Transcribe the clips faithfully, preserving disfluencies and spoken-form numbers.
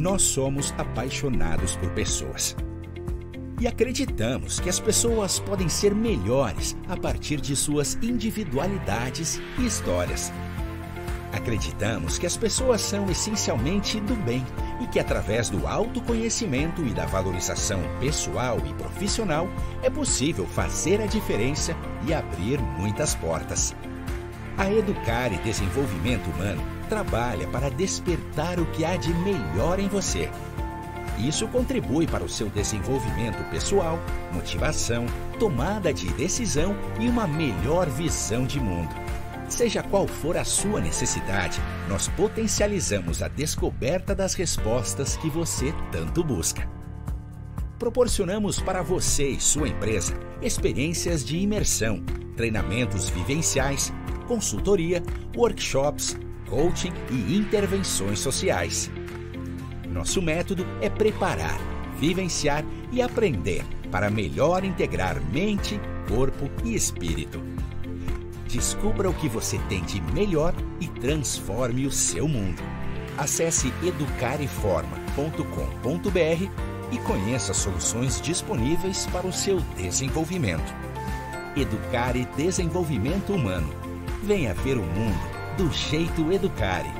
nós somos apaixonados por pessoas. E acreditamos que as pessoas podem ser melhores a partir de suas individualidades e histórias. Acreditamos que as pessoas são essencialmente do bem e que através do autoconhecimento e da valorização pessoal e profissional é possível fazer a diferença e abrir muitas portas. A Educar e Desenvolvimento Humano trabalha para despertar o que há de melhor em você. Isso contribui para o seu desenvolvimento pessoal, motivação, tomada de decisão e uma melhor visão de mundo. Seja qual for a sua necessidade, nós potencializamos a descoberta das respostas que você tanto busca. Proporcionamos para você e sua empresa experiências de imersão, treinamentos vivenciais, consultoria, workshops, coaching e intervenções sociais. Nosso método é preparar, vivenciar e aprender para melhor integrar mente, corpo e espírito. Descubra o que você tem de melhor e transforme o seu mundo. Acesse educareforma ponto com ponto br e conheça soluções disponíveis para o seu desenvolvimento. Educar e Desenvolvimento Humano. Venha ver o mundo do jeito Educare.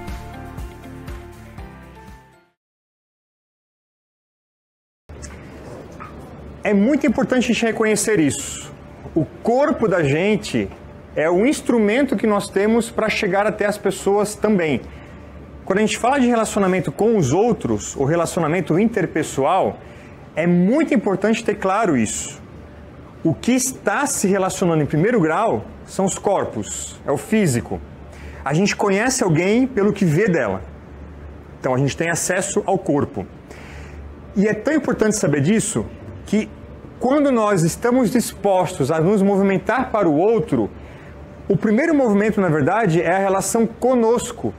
É muito importante a gente reconhecer isso. O corpo da gente é o instrumento que nós temos para chegar até as pessoas também. Quando a gente fala de relacionamento com os outros, ou relacionamento interpessoal, é muito importante ter claro isso. O que está se relacionando em primeiro grau são os corpos, é o físico. A gente conhece alguém pelo que vê dela. Então a gente tem acesso ao corpo. E é tão importante saber disso que quando nós estamos dispostos a nos movimentar para o outro, o primeiro movimento, na verdade, é a relação conosco.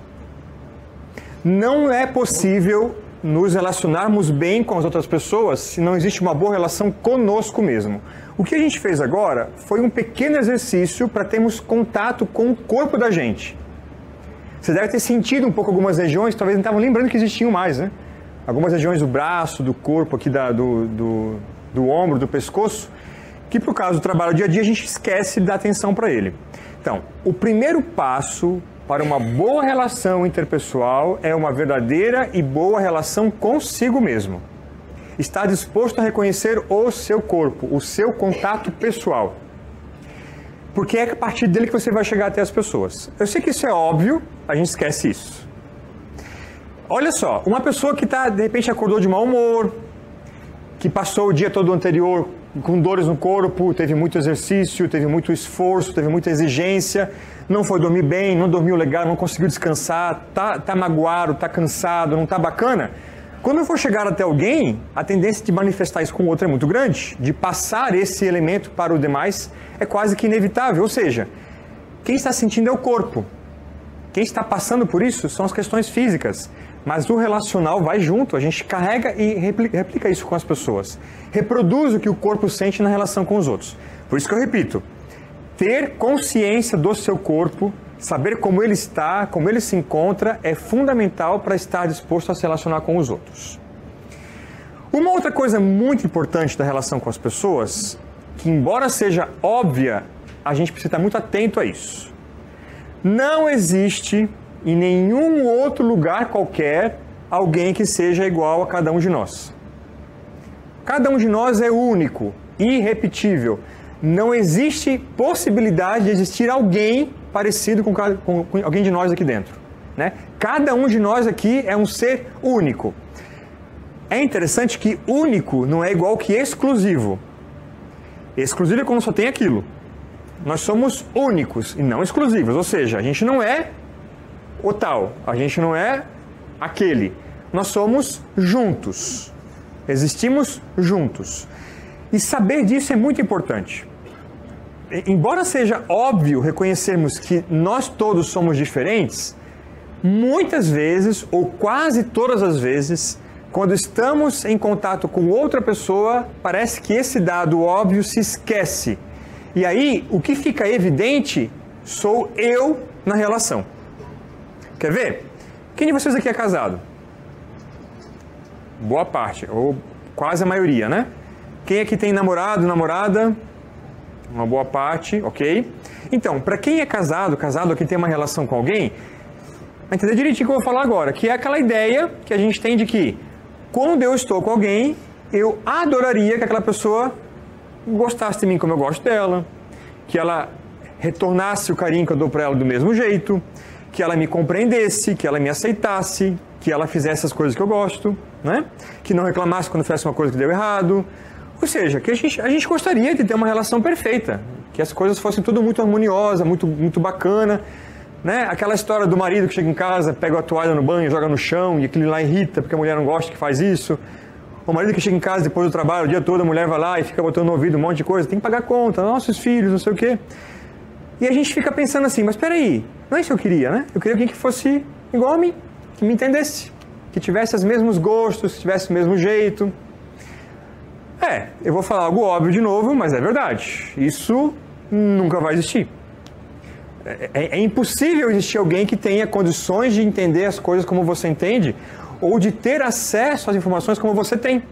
Não é possível nos relacionarmos bem com as outras pessoas se não existe uma boa relação conosco mesmo. O que a gente fez agora foi um pequeno exercício para termos contato com o corpo da gente. Você deve ter sentido um pouco algumas regiões, talvez não estavam lembrando que existiam mais, né? Algumas regiões do braço, do corpo, aqui da, do, do, do ombro, do pescoço, que por causa do trabalho do dia a dia a gente esquece de dar atenção para ele. Então, o primeiro passo para uma boa relação interpessoal é uma verdadeira e boa relação consigo mesmo. Estar disposto a reconhecer o seu corpo, o seu contato pessoal. Porque é a partir dele que você vai chegar até as pessoas. Eu sei que isso é óbvio, a gente esquece isso. Olha só, uma pessoa que tá, de repente acordou de mau humor, que passou o dia todo anterior com dores no corpo, teve muito exercício, teve muito esforço, teve muita exigência, não foi dormir bem, não dormiu legal, não conseguiu descansar, tá, tá magoado, tá cansado, não tá bacana. Quando eu for chegar até alguém, a tendência de manifestar isso com o outro é muito grande, de passar esse elemento para os demais é quase que inevitável. Ou seja, quem está sentindo é o corpo. Quem está passando por isso são as questões físicas. Mas o relacional vai junto, a gente carrega e replica, replica isso com as pessoas. Reproduz o que o corpo sente na relação com os outros. Por isso que eu repito, ter consciência do seu corpo, saber como ele está, como ele se encontra, é fundamental para estar disposto a se relacionar com os outros. Uma outra coisa muito importante da relação com as pessoas, que embora seja óbvia, a gente precisa estar muito atento a isso. Não existe em nenhum outro lugar qualquer alguém que seja igual a cada um de nós. Cada um de nós é único, irrepetível. Não existe possibilidade de existir alguém parecido com, com, com alguém de nós aqui dentro, né? Cada um de nós aqui é um ser único. É interessante que único não é igual que exclusivo. Exclusivo é quando só tem aquilo. Nós somos únicos e não exclusivos, ou seja, a gente não é o tal, a gente não é aquele. Nós somos juntos, existimos juntos. E saber disso é muito importante. Embora seja óbvio reconhecermos que nós todos somos diferentes, muitas vezes, ou quase todas as vezes, quando estamos em contato com outra pessoa, parece que esse dado óbvio se esquece. E aí, o que fica evidente sou eu na relação. Quer ver? Quem de vocês aqui é casado? boa parte, ou quase a maioria, né? Quem aqui tem namorado, namorada? Uma boa parte, ok? Então, para quem é casado, casado ou quem tem uma relação com alguém, vai entender direitinho o que eu vou falar agora, que é aquela ideia que a gente tem de que quando eu estou com alguém, eu adoraria que aquela pessoa gostasse de mim como eu gosto dela, que ela retornasse o carinho que eu dou para ela do mesmo jeito, que ela me compreendesse, que ela me aceitasse, que ela fizesse as coisas que eu gosto, né? Que não reclamasse quando fizesse uma coisa que deu errado. Ou seja, que a gente, a gente gostaria de ter uma relação perfeita, que as coisas fossem tudo muito harmoniosas, muito, muito bacana, né? Aquela história do marido que chega em casa, pega a toalha no banho, joga no chão e aquilo lá irrita porque a mulher não gosta que faz isso. O marido que chega em casa depois do trabalho, o dia todo, a mulher vai lá e fica botando no ouvido um monte de coisa, tem que pagar conta, nossos filhos, não sei o quê. E a gente fica pensando assim, mas peraí, não é isso que eu queria, né? Eu queria alguém que fosse igual a mim, que me entendesse, que tivesse os mesmos gostos, que tivesse o mesmo jeito. É, eu vou falar algo óbvio de novo, mas é verdade. Isso nunca vai existir. É, é, é impossível existir alguém que tenha condições de entender as coisas como você entende, ou de ter acesso às informações como você tem.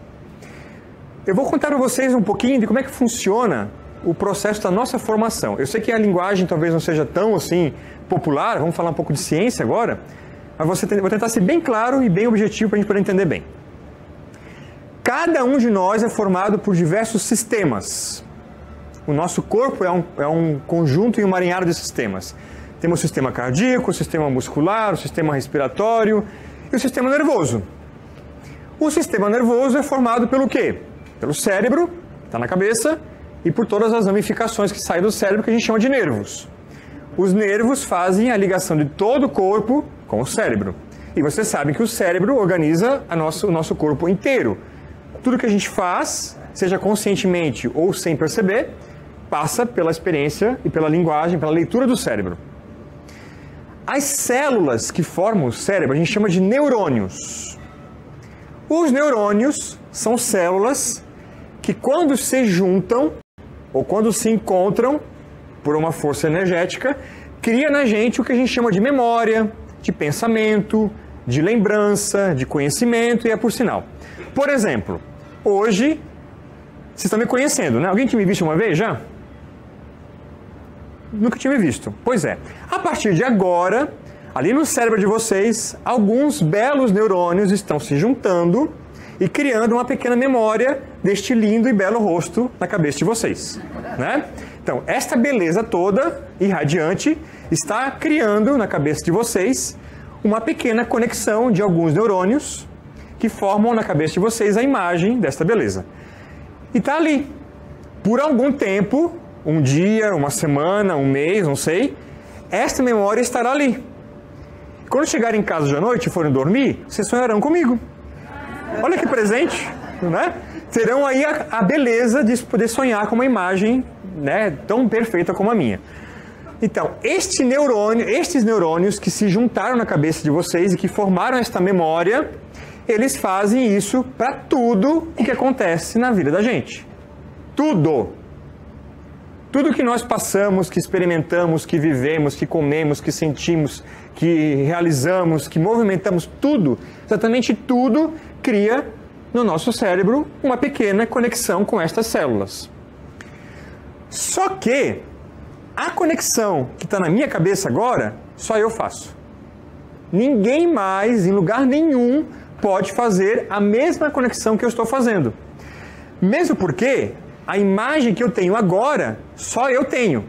Eu vou contar para vocês um pouquinho de como é que funciona o processo da nossa formação. Eu sei que a linguagem talvez não seja tão assim popular, vamos falar um pouco de ciência agora, mas vou tentar ser bem claro e bem objetivo para a gente poder entender bem. Cada um de nós é formado por diversos sistemas. O nosso corpo é um, é um conjunto e um emaranhado de sistemas. Temos o sistema cardíaco, o sistema muscular, o sistema respiratório e o sistema nervoso. O sistema nervoso é formado pelo quê? Pelo cérebro, que está na cabeça, e por todas as ramificações que saem do cérebro, que a gente chama de nervos. Os nervos fazem a ligação de todo o corpo com o cérebro. E você sabe que o cérebro organiza a nosso, o nosso corpo inteiro. Tudo que a gente faz, seja conscientemente ou sem perceber, passa pela experiência e pela linguagem, pela leitura do cérebro. As células que formam o cérebro a gente chama de neurônios. Os neurônios são células que quando se juntam ou quando se encontram por uma força energética, cria na gente o que a gente chama de memória, de pensamento, de lembrança, de conhecimento e é por sinal. Por exemplo, hoje, vocês estão me conhecendo, né? Alguém tinha me visto uma vez já? Nunca tinha me visto. Pois é. A partir de agora, ali no cérebro de vocês, alguns belos neurônios estão se juntando e criando uma pequena memória deste lindo e belo rosto na cabeça de vocês, né? Então, esta beleza toda, irradiante, está criando na cabeça de vocês uma pequena conexão de alguns neurônios que formam na cabeça de vocês a imagem desta beleza. E está ali. Por algum tempo, um dia, uma semana, um mês, não sei, esta memória estará ali. Quando chegarem em casa de noite e forem dormir, vocês sonharão comigo. Olha que presente, né? Terão aí a, a beleza de poder sonhar com uma imagem, né, tão perfeita como a minha. Então, este neurônio, estes neurônios que se juntaram na cabeça de vocês e que formaram esta memória, eles fazem isso para tudo o que acontece na vida da gente. Tudo. Tudo que nós passamos, que experimentamos, que vivemos, que comemos, que sentimos, que realizamos, que movimentamos, tudo, exatamente tudo, cria no nosso cérebro uma pequena conexão com estas células. Só que a conexão que está na minha cabeça agora, só eu faço. Ninguém mais, em lugar nenhum, pode fazer a mesma conexão que eu estou fazendo. Mesmo porque a imagem que eu tenho agora, só eu tenho.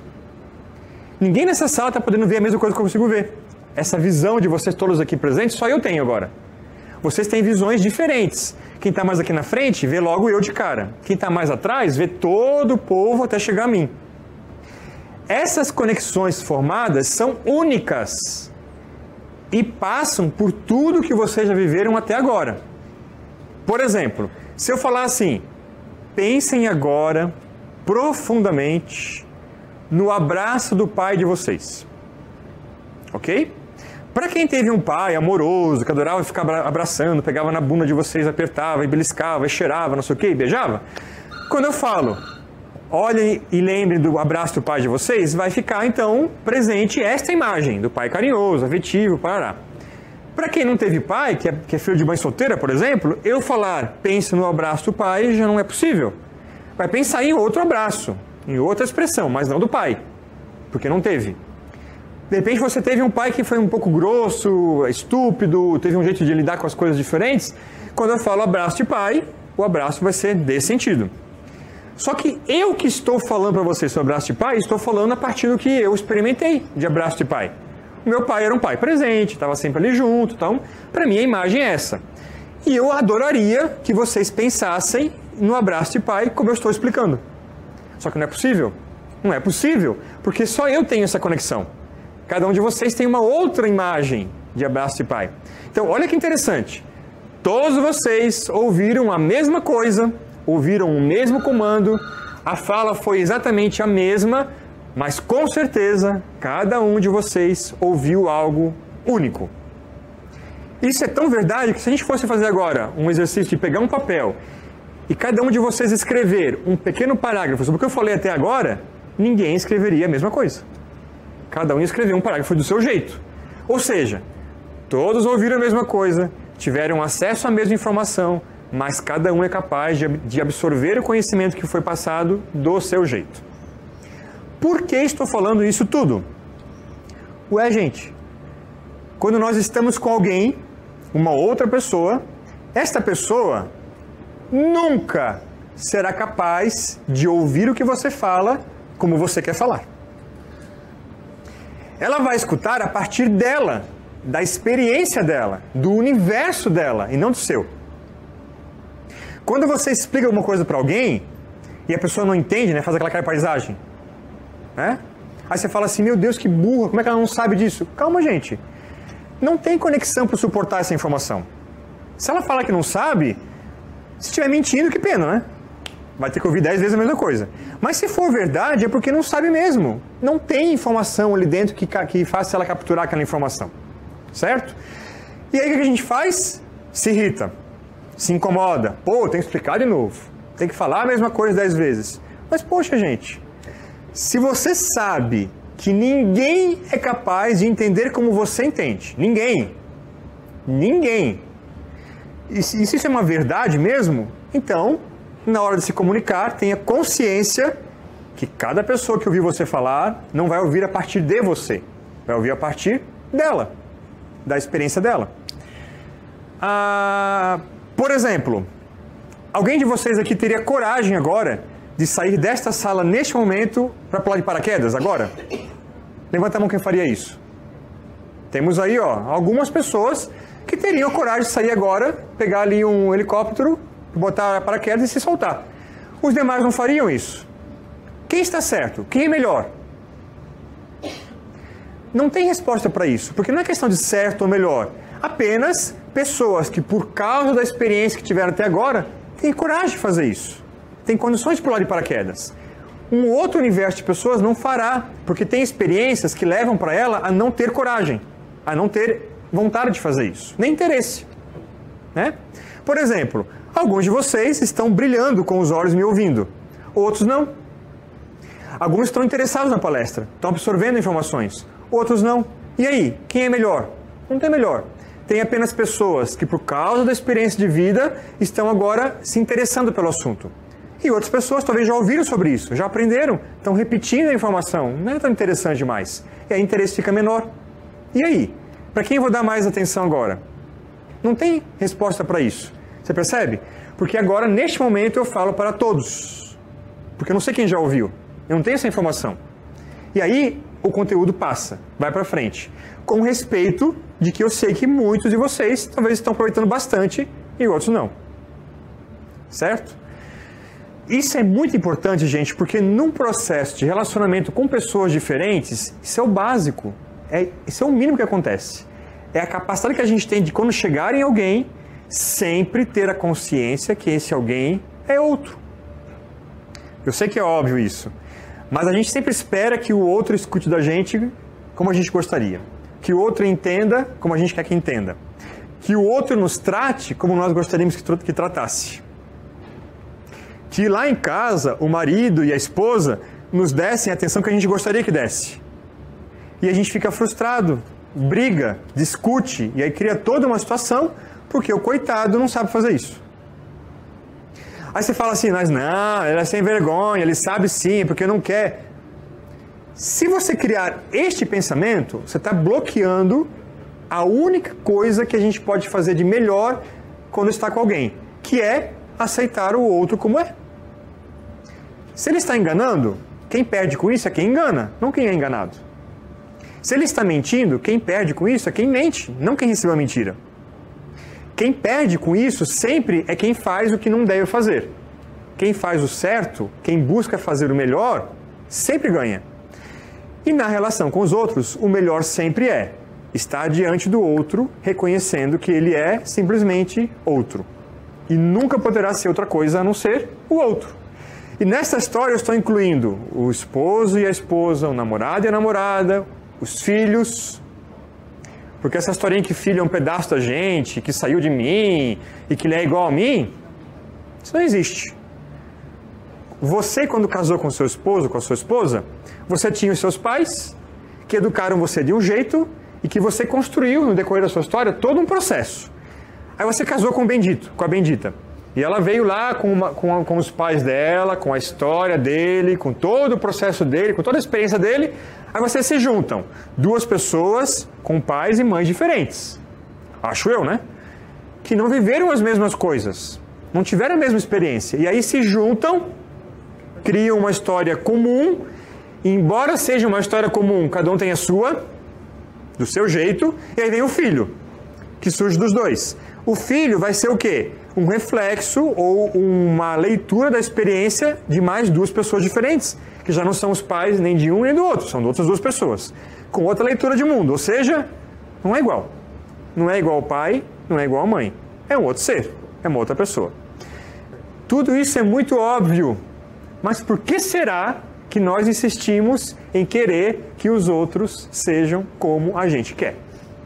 Ninguém nessa sala está podendo ver a mesma coisa que eu consigo ver. Essa visão de vocês todos aqui presentes, só eu tenho agora. Vocês têm visões diferentes. Quem está mais aqui na frente, vê logo eu de cara. Quem está mais atrás, vê todo o povo até chegar a mim. Essas conexões formadas são únicas e passam por tudo que vocês já viveram até agora. Por exemplo, se eu falar assim, pensem agora profundamente no abraço do pai de vocês. Ok? Para quem teve um pai amoroso, que adorava ficar abraçando, pegava na bunda de vocês, apertava, e beliscava, e cheirava, não sei o que, e beijava, quando eu falo, olhem e lembrem do abraço do pai de vocês, vai ficar então presente esta imagem do pai carinhoso, afetivo, parará. Para quem não teve pai, que é, que é filho de mãe solteira, por exemplo, eu falar, pense no abraço do pai, já não é possível. Vai pensar em outro abraço, em outra expressão, mas não do pai, porque não teve. De repente você teve um pai que foi um pouco grosso, estúpido, teve um jeito de lidar com as coisas diferentes. Quando eu falo abraço de pai, o abraço vai ser desse sentido. Só que eu que estou falando para vocês sobre abraço de pai, estou falando a partir do que eu experimentei de abraço de pai. O meu pai era um pai presente, estava sempre ali junto, então, para mim a imagem é essa. E eu adoraria que vocês pensassem no abraço de pai como eu estou explicando. Só que não é possível. Não é possível, porque só eu tenho essa conexão. Cada um de vocês tem uma outra imagem de abraço de pai. Então, olha que interessante. Todos vocês ouviram a mesma coisa, ouviram o mesmo comando, a fala foi exatamente a mesma, mas com certeza cada um de vocês ouviu algo único. Isso é tão verdade que se a gente fosse fazer agora um exercício de pegar um papel e cada um de vocês escrever um pequeno parágrafo sobre o que eu falei até agora, ninguém escreveria a mesma coisa. Cada um ia escrever um parágrafo do seu jeito. Ou seja, todos ouviram a mesma coisa, tiveram acesso à mesma informação, mas cada um é capaz de, de absorver o conhecimento que foi passado do seu jeito. Por que estou falando isso tudo? Ué, gente, quando nós estamos com alguém, uma outra pessoa, esta pessoa nunca será capaz de ouvir o que você fala como você quer falar. Ela vai escutar a partir dela, da experiência dela, do universo dela e não do seu. Quando você explica alguma coisa para alguém e a pessoa não entende, né, faz aquela cara de paisagem, né? Aí você fala assim, meu Deus, que burra, como é que ela não sabe disso? Calma, gente. Não tem conexão para suportar essa informação. Se ela falar que não sabe, se estiver mentindo, que pena, né? Vai ter que ouvir dez vezes a mesma coisa. Mas se for verdade, é porque não sabe mesmo. Não tem informação ali dentro que, que faça ela capturar aquela informação. Certo? E aí o que a gente faz? Se irrita. Se incomoda. Pô, tem que explicar de novo. Tem que falar a mesma coisa dez vezes. Mas, poxa, gente, se você sabe que ninguém é capaz de entender como você entende, ninguém, ninguém, e se isso é uma verdade mesmo, então, na hora de se comunicar, tenha consciência que cada pessoa que ouvir você falar não vai ouvir a partir de você, vai ouvir a partir dela, da experiência dela. Ah, por exemplo, alguém de vocês aqui teria coragem agora de sair desta sala neste momento para pular de paraquedas agora? Levanta a mão quem faria isso. Temos aí, ó, algumas pessoas que teriam coragem de sair agora, pegar ali um helicóptero, botar paraquedas e se soltar. Os demais não fariam isso. Quem está certo? Quem é melhor? Não tem resposta para isso, porque não é questão de certo ou melhor. Apenas pessoas que, por causa da experiência que tiveram até agora, têm coragem de fazer isso. Tem condições de pular de paraquedas. Um outro universo de pessoas não fará, porque tem experiências que levam para ela a não ter coragem, a não ter vontade de fazer isso, nem interesse, né? Por exemplo, alguns de vocês estão brilhando com os olhos me ouvindo, outros não. Alguns estão interessados na palestra, estão absorvendo informações, outros não. E aí, quem é melhor? Não tem melhor. Tem apenas pessoas que, por causa da experiência de vida, estão agora se interessando pelo assunto. E outras pessoas talvez já ouviram sobre isso, já aprenderam, estão repetindo a informação, não é tão interessante demais. E aí o interesse fica menor. E aí? Para quem eu vou dar mais atenção agora? Não tem resposta para isso. Você percebe? Porque agora, neste momento, eu falo para todos. Porque eu não sei quem já ouviu. Eu não tenho essa informação. E aí, o conteúdo passa, vai para frente. Com respeito de que eu sei que muitos de vocês talvez estão aproveitando bastante e outros não. Certo? Isso é muito importante, gente, porque num processo de relacionamento com pessoas diferentes, isso é o básico. É, isso é o mínimo que acontece. É a capacidade que a gente tem de, quando chegar em alguém, sempre ter a consciência que esse alguém é outro. Eu sei que é óbvio isso, mas a gente sempre espera que o outro escute da gente como a gente gostaria. Que o outro entenda como a gente quer que entenda. Que o outro nos trate como nós gostaríamos que, que tratasse. Que lá em casa, o marido e a esposa nos dessem a atenção que a gente gostaria que desse. E a gente fica frustrado, briga, discute, e aí cria toda uma situação, porque o coitado não sabe fazer isso. Aí você fala assim, mas não, ele é sem vergonha, ele sabe sim, porque não quer. Se você criar este pensamento, você está bloqueando a única coisa que a gente pode fazer de melhor quando está com alguém, que é aceitar o outro como é. Se ele está enganando, quem perde com isso é quem engana, não quem é enganado. Se ele está mentindo, quem perde com isso é quem mente, não quem recebeu a mentira. Quem perde com isso sempre é quem faz o que não deve fazer. Quem faz o certo, quem busca fazer o melhor, sempre ganha. E na relação com os outros, o melhor sempre é estar diante do outro, reconhecendo que ele é simplesmente outro. E nunca poderá ser outra coisa a não ser o outro. E nessa história eu estou incluindo o esposo e a esposa, o namorado e a namorada, os filhos. Porque essa historinha que filho é um pedaço da gente, que saiu de mim e que ele é igual a mim, isso não existe. Você, quando casou com seu esposo, com a sua esposa, você tinha os seus pais que educaram você de um jeito e que você construiu no decorrer da sua história todo um processo. Aí você casou com o bendito, com a bendita. E ela veio lá com, uma, com, a, com os pais dela, com a história dele, com todo o processo dele, com toda a experiência dele. Aí vocês se juntam. Duas pessoas com pais e mães diferentes. Acho eu, né? Que não viveram as mesmas coisas. Não tiveram a mesma experiência. E aí se juntam, criam uma história comum. E embora seja uma história comum, cada um tem a sua, do seu jeito. E aí vem o filho, que surge dos dois. O filho vai ser o quê? Um reflexo ou uma leitura da experiência de mais duas pessoas diferentes, que já não são os pais nem de um nem do outro, são de outras duas pessoas, com outra leitura de mundo, ou seja, não é igual. Não é igual ao pai, não é igual à mãe. É um outro ser, é uma outra pessoa. Tudo isso é muito óbvio, mas por que será que nós insistimos em querer que os outros sejam como a gente quer?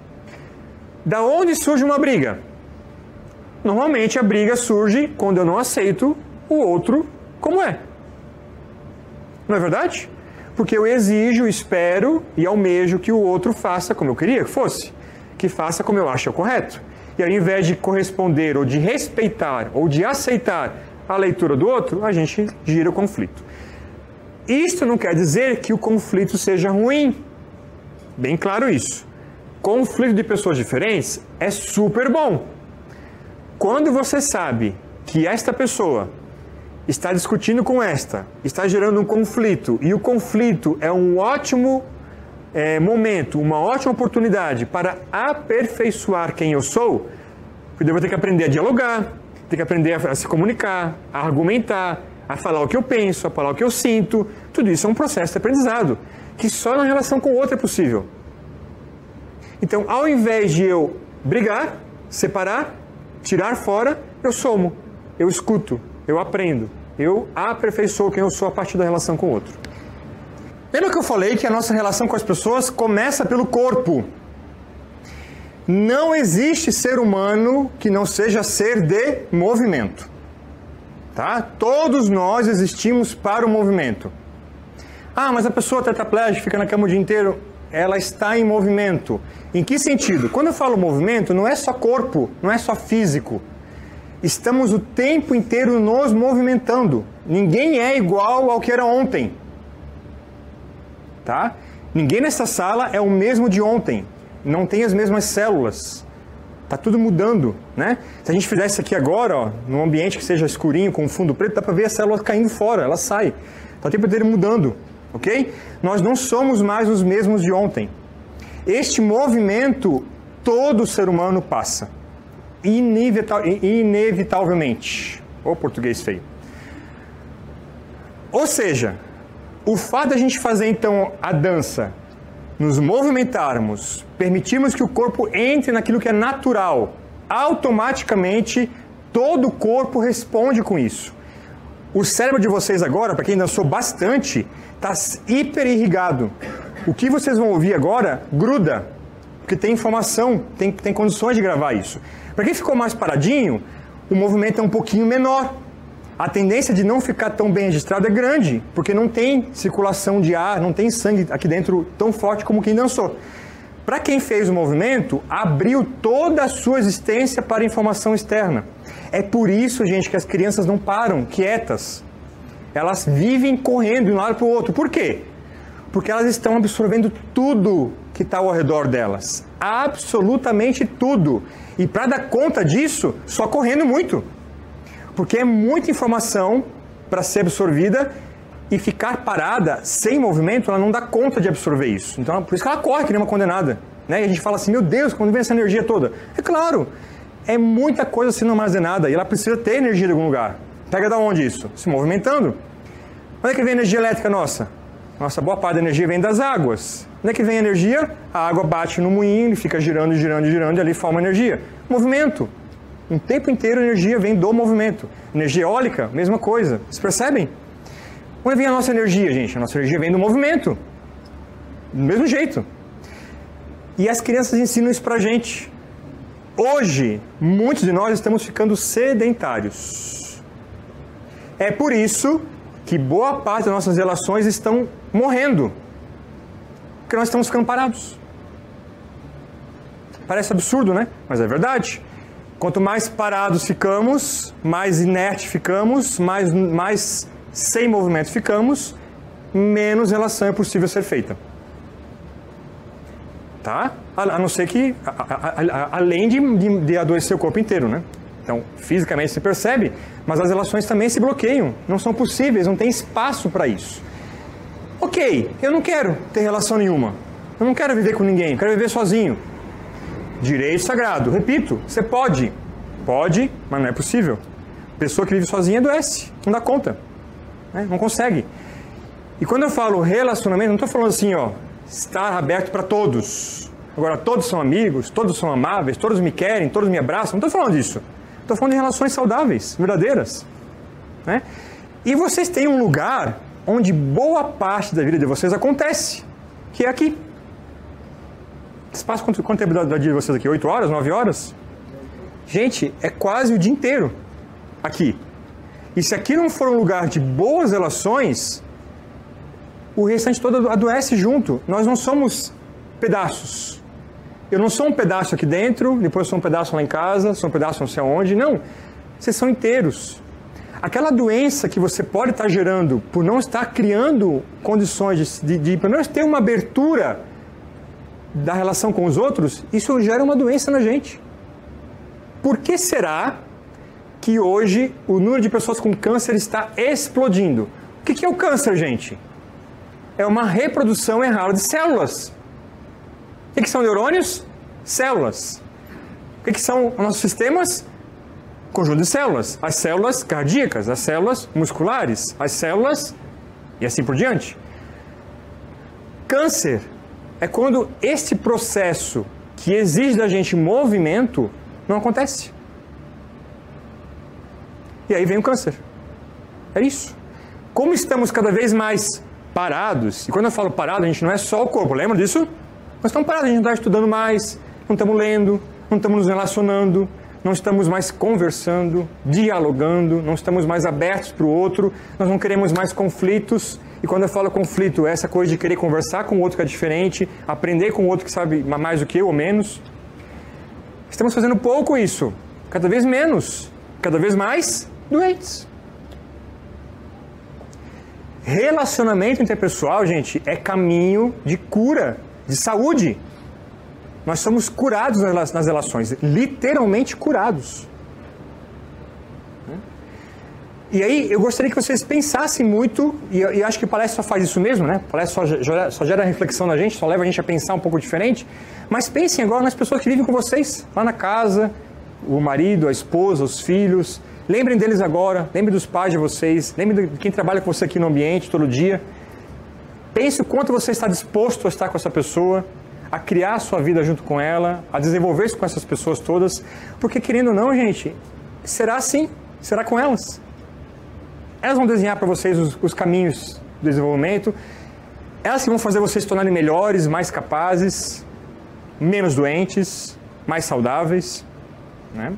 Da onde surge uma briga? Normalmente a briga surge quando eu não aceito o outro como é. Não é verdade? Porque eu exijo, espero e almejo que o outro faça como eu queria que fosse. Que faça como eu acho correto. E ao invés de corresponder ou de respeitar ou de aceitar a leitura do outro, a gente gira o conflito. Isto não quer dizer que o conflito seja ruim. Bem claro isso. Conflito de pessoas diferentes é super bom. Quando você sabe que esta pessoa está discutindo com esta, está gerando um conflito, e o conflito é um ótimo é, momento, uma ótima oportunidade para aperfeiçoar quem eu sou, porque eu vou ter que aprender a dialogar, ter que aprender a se comunicar, a argumentar, a falar o que eu penso, a falar o que eu sinto. Tudo isso é um processo de aprendizado, que só na relação com o outro é possível. Então, ao invés de eu brigar, separar, tirar fora, eu somo, eu escuto, eu aprendo, eu aperfeiçoo quem eu sou a partir da relação com o outro. Lembra que eu falei que a nossa relação com as pessoas começa pelo corpo? Não existe ser humano que não seja ser de movimento. Tá? Todos nós existimos para o movimento. Ah, mas a pessoa tetraplégica fica na cama o dia inteiro. Ela está em movimento. Em que sentido? Quando eu falo movimento, não é só corpo, não é só físico. Estamos o tempo inteiro nos movimentando. Ninguém é igual ao que era ontem. Tá? Ninguém nessa sala é o mesmo de ontem. Não tem as mesmas células. Tá tudo mudando, né? Se a gente fizer isso aqui agora, ó, num ambiente que seja escurinho, com fundo preto, dá para ver a célula caindo fora, ela sai. Tá o tempo inteiro mudando. Ok? Nós não somos mais os mesmos de ontem. Este movimento todo ser humano passa. Inevital, inevitavelmente. Ô, português feio. Ou seja, o fato de a gente fazer então a dança, nos movimentarmos, permitirmos que o corpo entre naquilo que é natural, automaticamente todo o corpo responde com isso. O cérebro de vocês agora, para quem dançou bastante, está hiper irrigado. O que vocês vão ouvir agora gruda, porque tem informação, tem, tem condições de gravar isso. Para quem ficou mais paradinho, o movimento é um pouquinho menor. A tendência de não ficar tão bem registrado é grande, porque não tem circulação de ar, não tem sangue aqui dentro tão forte como quem dançou. para quem fez o movimento, abriu toda a sua existência para a informação externa. É por isso, gente, que as crianças não param quietas. Elas vivem correndo de um lado para o outro. Por quê? Porque elas estão absorvendo tudo que está ao redor delas. Absolutamente tudo. E para dar conta disso, só correndo muito. Porque é muita informação para ser absorvida e ficar parada, sem movimento, ela não dá conta de absorver isso. Então, por isso que ela corre que nem uma condenada. Né? E a gente fala assim, meu Deus, quando vem essa energia toda? É claro, é muita coisa sendo armazenada e ela precisa ter energia de algum lugar. Pega da onde isso? Se movimentando. Onde é que vem a energia elétrica nossa? Nossa, boa parte da energia vem das águas. Onde é que vem a energia? A água bate no moinho, ele fica girando, girando, girando e ali forma energia. Movimento. O tempo inteiro a energia vem do movimento. Energia eólica, mesma coisa. Vocês percebem? Onde vem a nossa energia, gente? A nossa energia vem do movimento. Do mesmo jeito. E as crianças ensinam isso pra gente. Hoje, muitos de nós estamos ficando sedentários. É por isso que boa parte das nossas relações estão morrendo. Porque nós estamos ficando parados. Parece absurdo, né? Mas é verdade. Quanto mais parados ficamos, mais inerte ficamos, mais, mais sem movimento ficamos, menos relação é possível ser feita. Tá? A, a não ser que, a, a, a, além de, de, de adoecer o corpo inteiro, né? Então, fisicamente se percebe, mas as relações também se bloqueiam, não são possíveis, não tem espaço para isso. Ok, eu não quero ter relação nenhuma, eu não quero viver com ninguém, eu quero viver sozinho. Direito sagrado, repito, você pode, pode, mas não é possível. Pessoa que vive sozinha adoece, não dá conta, né? Não consegue. E quando eu falo relacionamento, não estou falando assim, ó, estar aberto para todos. Agora, todos são amigos, todos são amáveis, todos me querem, todos me abraçam, não estou falando disso. Estou falando de relações saudáveis, verdadeiras, né? E vocês têm um lugar onde boa parte da vida de vocês acontece, que é aqui. Vocês passam quanto, quanto tempo da vida de vocês aqui? Oito horas? Nove horas? Gente, é quase o dia inteiro aqui. E se aqui não for um lugar de boas relações, o restante todo adoece junto. Nós não somos pedaços. Eu não sou um pedaço aqui dentro, depois sou um pedaço lá em casa, sou um pedaço não sei aonde. Não, vocês são inteiros. Aquela doença que você pode estar gerando por não estar criando condições de, de, de pelo menos ter uma abertura da relação com os outros, isso gera uma doença na gente. Por que será que hoje o número de pessoas com câncer está explodindo? O que é o câncer, gente? É uma reprodução errada de células. O que são neurônios? Células. O que são os nossos sistemas? Conjunto de células. As células cardíacas, as células musculares, as células e assim por diante. Câncer é quando este processo que exige da gente movimento não acontece. E aí vem o câncer. É isso. Como estamos cada vez mais parados, e quando eu falo parado, a gente não é só o corpo, lembra disso? Nós estamos parados, a gente não está estudando mais, não estamos lendo, não estamos nos relacionando, não estamos mais conversando, dialogando, não estamos mais abertos para o outro, nós não queremos mais conflitos. E quando eu falo conflito, é essa coisa de querer conversar com o outro que é diferente, aprender com o outro que sabe mais do que eu ou menos. Estamos fazendo pouco isso, cada vez menos, cada vez mais doentes. Relacionamento interpessoal, gente, é caminho de cura, de saúde. Nós somos curados nas relações, literalmente curados. E aí, eu gostaria que vocês pensassem muito, e eu, e acho que a palestra só faz isso mesmo, né? A palestra só gera, só gera reflexão na gente, só leva a gente a pensar um pouco diferente, mas pensem agora nas pessoas que vivem com vocês, lá na casa, o marido, a esposa, os filhos. Lembrem deles agora, lembrem dos pais de vocês, lembrem de quem trabalha com você aqui no ambiente todo dia. Pense o quanto você está disposto a estar com essa pessoa, a criar a sua vida junto com ela, a desenvolver-se com essas pessoas todas, porque querendo ou não, gente, será assim, será com elas. Elas vão desenhar para vocês os, os caminhos do desenvolvimento, elas que vão fazer vocês se tornarem melhores, mais capazes, menos doentes, mais saudáveis, né?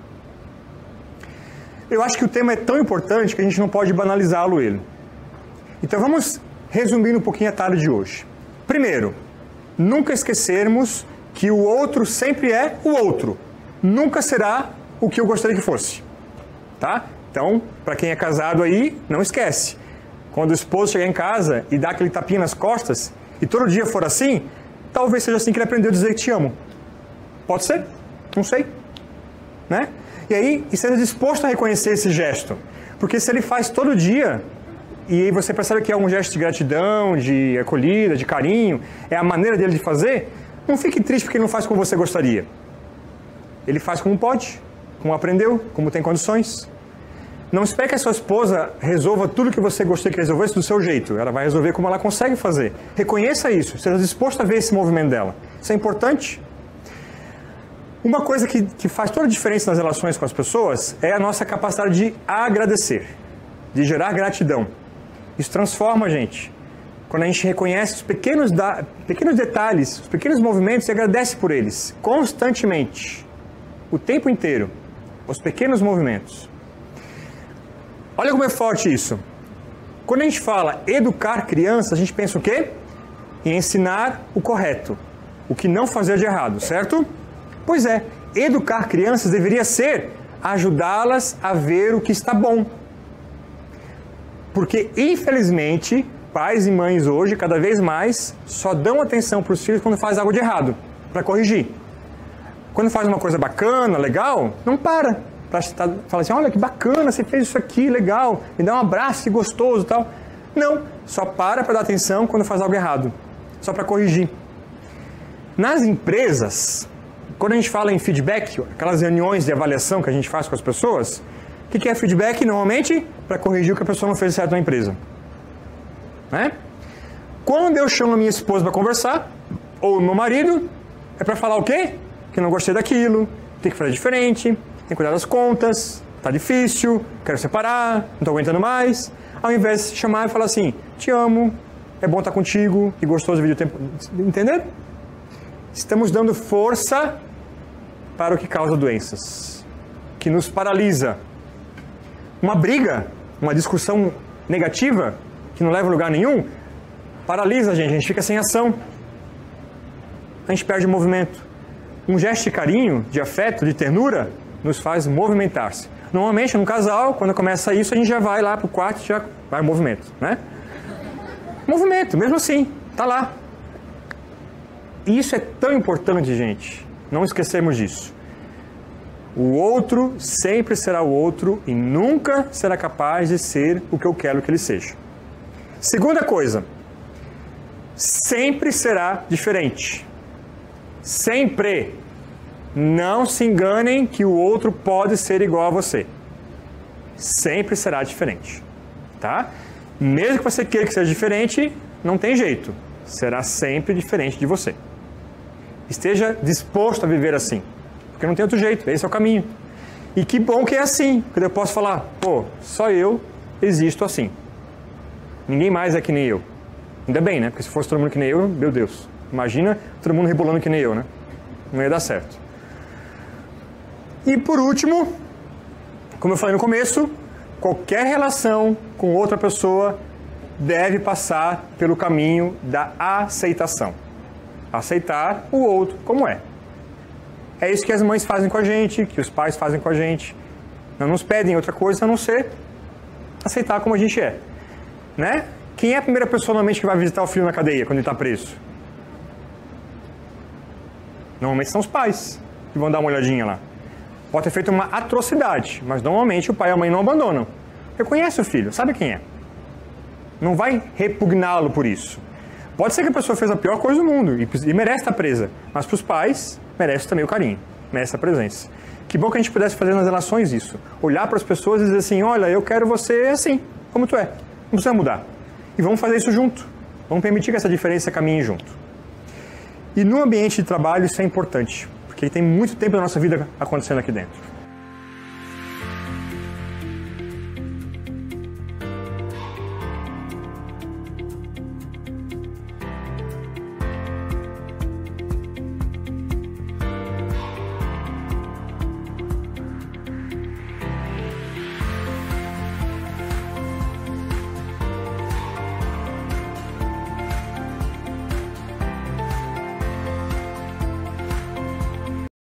Eu acho que o tema é tão importante que a gente não pode banalizá-lo ele. Então vamos resumir um pouquinho a tarde de hoje. Primeiro, nunca esquecermos que o outro sempre é o outro. Nunca será o que eu gostaria que fosse. Tá? Então, para quem é casado aí, não esquece. Quando o esposo chegar em casa e dá aquele tapinha nas costas, e todo dia for assim, talvez seja assim que ele aprendeu a dizer que te amo. Pode ser? Não sei. Né? E aí, esteja disposto a reconhecer esse gesto. Porque se ele faz todo dia, e aí você percebe que é um gesto de gratidão, de acolhida, de carinho, é a maneira dele de fazer, não fique triste porque ele não faz como você gostaria. Ele faz como pode, como aprendeu, como tem condições. Não espere que a sua esposa resolva tudo que você gostaria que resolvesse do seu jeito. Ela vai resolver como ela consegue fazer. Reconheça isso, seja disposto a ver esse movimento dela. Isso é importante. Uma coisa que, que faz toda a diferença nas relações com as pessoas é a nossa capacidade de agradecer, de gerar gratidão. Isso transforma a gente. Quando a gente reconhece os pequenos, da, pequenos detalhes, os pequenos movimentos e agradece por eles, constantemente, o tempo inteiro, os pequenos movimentos. Olha como é forte isso. Quando a gente fala educar crianças, a gente pensa o quê? Em ensinar o correto, o que não fazer de errado, certo? Pois é, educar crianças deveria ser ajudá-las a ver o que está bom. Porque, infelizmente, pais e mães hoje, cada vez mais, só dão atenção para os filhos quando faz algo de errado, para corrigir. Quando faz uma coisa bacana, legal, não para. Fala assim, olha que bacana, você fez isso aqui, legal, me dá um abraço, que gostoso e tal. Não, só para para dar atenção quando faz algo errado, só para corrigir. Nas empresas, quando a gente fala em feedback, aquelas reuniões de avaliação que a gente faz com as pessoas, o que é feedback? Normalmente, para corrigir o que a pessoa não fez certo na empresa. Né? Quando eu chamo a minha esposa para conversar, ou o meu marido, é para falar o quê? Que eu não gostei daquilo, tem que fazer diferente, tem que cuidar das contas, tá difícil, quero separar, não tô aguentando mais. Ao invés de chamar e falar assim, te amo, é bom estar contigo, que gostoso vídeo tempo. Entender? Estamos dando força para o que causa doenças, que nos paralisa. Uma briga, uma discussão negativa, que não leva a lugar nenhum, paralisa a gente, a gente fica sem ação. A gente perde o movimento. Um gesto de carinho, de afeto, de ternura, nos faz movimentar-se. Normalmente, no casal, quando começa isso, a gente já vai lá pro quarto e já vai em movimento, né? Movimento, mesmo assim, tá lá. E isso é tão importante, gente. Não esquecemos disso. O outro sempre será o outro e nunca será capaz de ser o que eu quero que ele seja. Segunda coisa, sempre será diferente. Sempre. Não se enganem que o outro pode ser igual a você. Sempre será diferente, tá? Mesmo que você queira que seja diferente, não tem jeito. Será sempre diferente de você. Esteja disposto a viver assim, porque não tem outro jeito, esse é o caminho. E que bom que é assim, porque eu posso falar, pô, só eu existo assim. Ninguém mais é que nem eu. Ainda bem, né? Porque se fosse todo mundo que nem eu, meu Deus. Imagina todo mundo rebolando que nem eu, né? Não ia dar certo. E por último, como eu falei no começo, qualquer relação com outra pessoa deve passar pelo caminho da aceitação. Aceitar o outro como é. É isso que as mães fazem com a gente, que os pais fazem com a gente. Não nos pedem outra coisa a não ser aceitar como a gente é. Né? Quem é a primeira pessoa normalmente que vai visitar o filho na cadeia quando ele está preso? Normalmente são os pais que vão dar uma olhadinha lá. Pode ter feito uma atrocidade, mas normalmente o pai e a mãe não abandonam. Reconhece o filho, sabe quem é. Não vai repugná-lo por isso. Pode ser que a pessoa fez a pior coisa do mundo e, e merece estar presa, mas para os pais, merece também o carinho, merece a presença. Que bom que a gente pudesse fazer nas relações isso. Olhar para as pessoas e dizer assim, olha, eu quero você assim, como tu é. Não precisa mudar. E vamos fazer isso junto. Vamos permitir que essa diferença caminhe junto. E no ambiente de trabalho isso é importante, porque tem muito tempo da nossa vida acontecendo aqui dentro.